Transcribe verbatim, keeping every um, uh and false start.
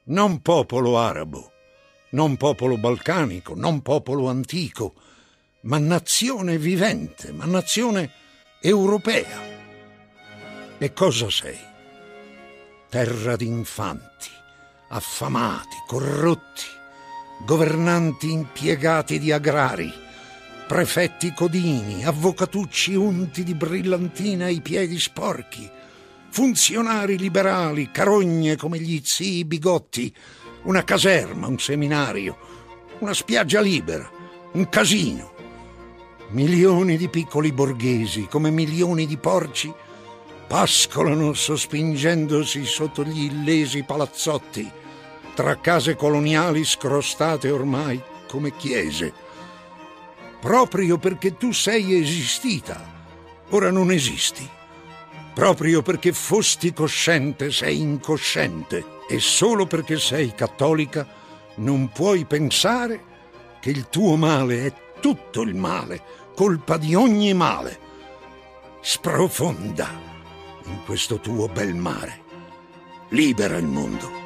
Non popolo arabo, non popolo balcanico, non popolo antico, ma nazione vivente, ma nazione europea. E cosa sei? Terra di infanti, affamati, corrotti, governanti impiegati di agrari, prefetti codini, avvocatucci unti di brillantina ai piedi sporchi, funzionari liberali, carogne come gli zii Bigotti, una caserma, un seminario, una spiaggia libera, un casino. Milioni di piccoli borghesi, come milioni di porci, pascolano sospingendosi sotto gli illesi palazzotti, tra case coloniali scrostate ormai come chiese. Proprio perché tu sei esistita, ora non esisti. Proprio perché fosti cosciente, sei incosciente. E solo perché sei cattolica non puoi pensare che il tuo male è tutto il male, colpa di ogni male. Sprofonda in questo tuo bel mare. Libera il mondo.